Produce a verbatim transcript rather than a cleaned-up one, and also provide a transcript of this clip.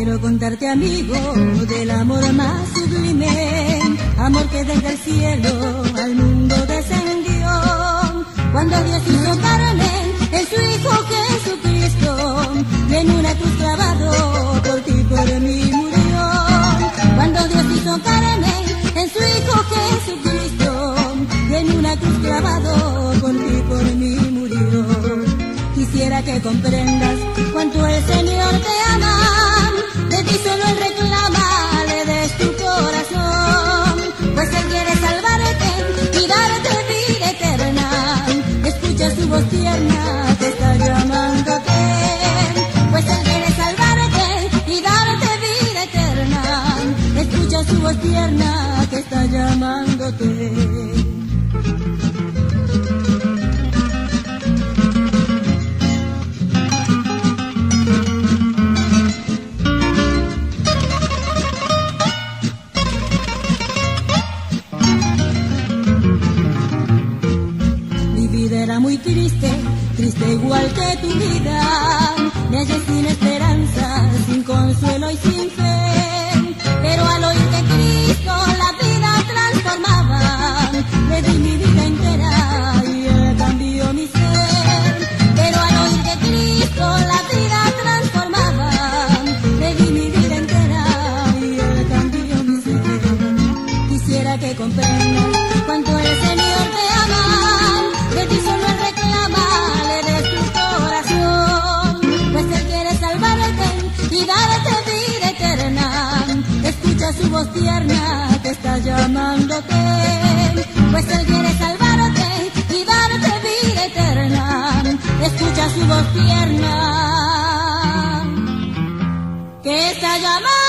Quiero contarte, amigo, del amor más sublime, amor que desde el cielo al mundo descendió. Cuando Dios hizo carne en su Hijo Jesucristo, y en una cruz clavado por ti y por mí murió. Cuando Dios hizo carne en su Hijo Jesucristo, y en una cruz clavado por ti y por mí murió. Quisiera que comprendas cuánto el Señor te ama. De ti solo Él reclama, le des tu corazón, pues Él quiere salvarte y darte vida eterna. Escucha su voz tierna que está llamándote, pues Él quiere salvarte y darte vida eterna. Escucha su voz tierna que está llamándote. Era muy triste, triste igual que tu vida, me hallé sin esperanza, sin consuelo y sin fe. Pero al oír que Cristo la vida transformaba, le di mi vida entera y Él cambió mi ser. Pero al oír que Cristo la vida transformaba, le di mi vida entera y Él cambió mi ser. Quisiera que comprendas cuánto el Señor te ama. De ti solo Él reclama, le des tu corazón, pues Él quiere salvarte y darte vida eterna. Escucha su voz tierna que está llamándote, pues Él quiere salvarte y darte vida eterna. Escucha su voz tierna que está llamándote.